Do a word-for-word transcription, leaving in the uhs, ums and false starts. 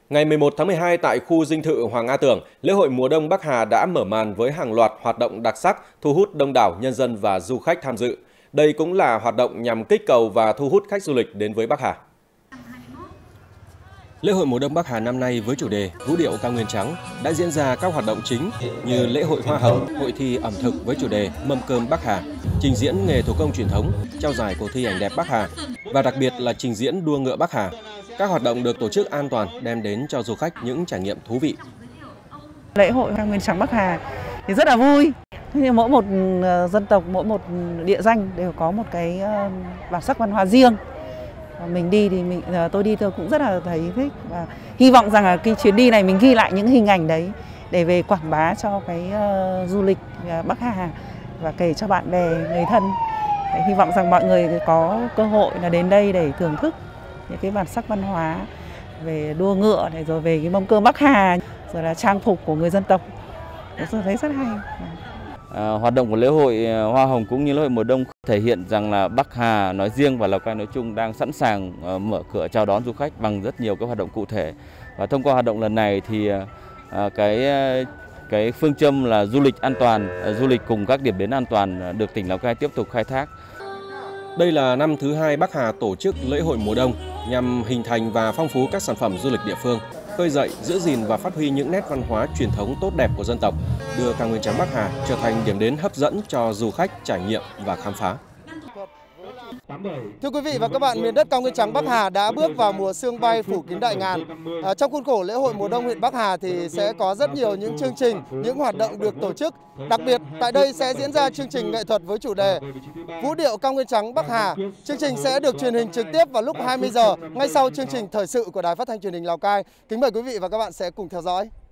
Ngày mười một tháng mười hai tại khu dinh thự Hoàng A Tưởng, lễ hội mùa đông Bắc Hà đã mở màn với hàng loạt hoạt động đặc sắc, thu hút đông đảo nhân dân và du khách tham dự. Đây cũng là hoạt động nhằm kích cầu và thu hút khách du lịch đến với Bắc Hà. Lễ hội mùa đông Bắc Hà năm nay với chủ đề Vũ điệu cao nguyên trắng đã diễn ra các hoạt động chính như lễ hội hoa hồng, hội thi ẩm thực với chủ đề Mâm cơm Bắc Hà, trình diễn nghề thủ công truyền thống, trao giải cuộc thi ảnh đẹp Bắc Hà và đặc biệt là trình diễn đua ngựa Bắc Hà. Các hoạt động được tổ chức an toàn đem đến cho du khách những trải nghiệm thú vị. Lễ hội cao nguyên trắng Bắc Hà thì rất là vui. Mỗi một dân tộc, mỗi một địa danh đều có một cái bản sắc văn hóa riêng. Mình đi thì mình tôi đi tôi cũng rất là thấy thích và hy vọng rằng là cái chuyến đi này mình ghi lại những hình ảnh đấy để về quảng bá cho cái uh, du lịch Bắc Hà và kể cho bạn bè, người thân. Để hy vọng rằng mọi người có cơ hội là đến đây để thưởng thức những cái bản sắc văn hóa về đua ngựa này, rồi về cái mâm cơm Bắc Hà, rồi là trang phục của người dân tộc. Tôi thấy rất hay. À, hoạt động của lễ hội hoa hồng cũng như lễ hội mùa đông thể hiện rằng là Bắc Hà nói riêng và Lào Cai nói chung đang sẵn sàng uh, mở cửa chào đón du khách bằng rất nhiều các hoạt động cụ thể. Và thông qua hoạt động lần này thì uh, cái uh, cái phương châm là du lịch an toàn, uh, du lịch cùng các điểm đến an toàn uh, được tỉnh Lào Cai tiếp tục khai thác. Đây là năm thứ hai Bắc Hà tổ chức lễ hội mùa đông nhằm hình thành và phong phú các sản phẩm du lịch địa phương, khơi dậy, giữ gìn và phát huy những nét văn hóa truyền thống tốt đẹp của dân tộc, đưa cao nguyên trắng Bắc Hà trở thành điểm đến hấp dẫn cho du khách trải nghiệm và khám phá. Thưa quý vị và các bạn, miền đất cao nguyên trắng Bắc Hà đã bước vào mùa sương bay phủ kín đại ngàn. À, trong khuôn khổ lễ hội mùa đông huyện Bắc Hà thì sẽ có rất nhiều những chương trình, những hoạt động được tổ chức. Đặc biệt tại đây sẽ diễn ra chương trình nghệ thuật với chủ đề Vũ điệu cao nguyên trắng Bắc Hà. Chương trình sẽ được truyền hình trực tiếp vào lúc hai mươi giờ ngay sau chương trình thời sự của Đài Phát thanh Truyền hình Lào Cai. Kính mời quý vị và các bạn sẽ cùng theo dõi.